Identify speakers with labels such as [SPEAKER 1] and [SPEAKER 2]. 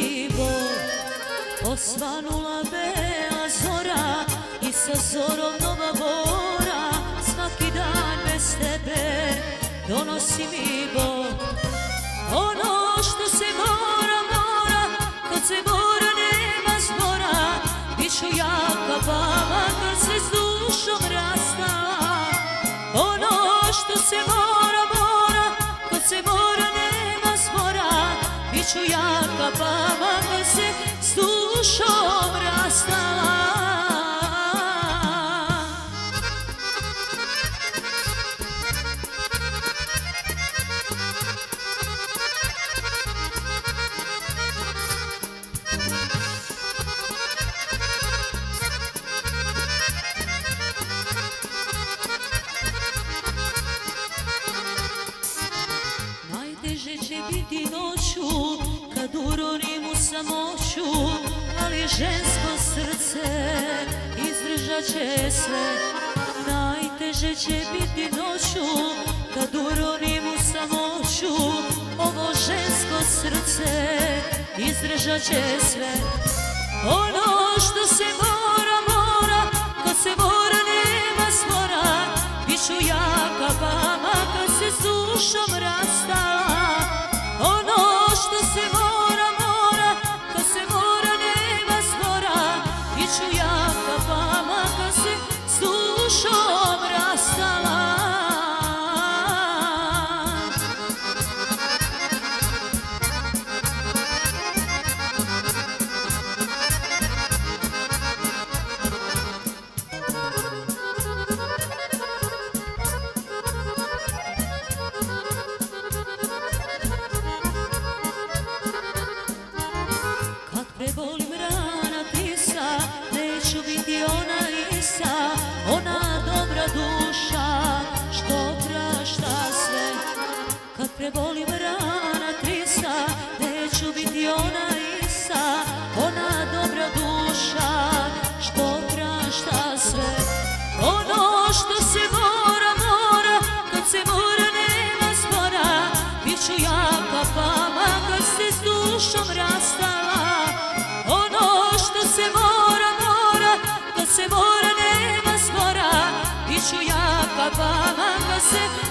[SPEAKER 1] mi bol. Osvanula bela zora i sa zorom nova mora, svaki dan bez tebe donosi mi bol. Ono što se mora, mora, kad se mora nema zbora, bit ću jaka baba kad se s dušom rastala. Ono što se mora, mora, kad se mora nema zbora, bit ću jaka baba kad se s dušom rastala. Najteže će biti noću kad uronim u samoću, ali žensko srce izdržat će sve. Najteže će biti noću kad uronim u samoću, ovo žensko srce izdržat će sve. Ono što se mora, mora, kad se mora nema spora, bit ću jaka baba kad se s dušom rastala. Ono što se mora, mora, kad se mora nema spora, bit ću jaka baba kad se s dušom rastala. Prebolim rana tisa, neću biti ona ista, ona dobra duša što prašta sve. Kad prebolim rana tisa, neću biti ona ista, ona dobra duša što prašta sve. Ono što se mora, mora, kad se mora nema spora, bit ću jaka baba kad se s dušom rastala. Ono što se mora, mora, kad se mora nema spora, bit ću jaka baba kad se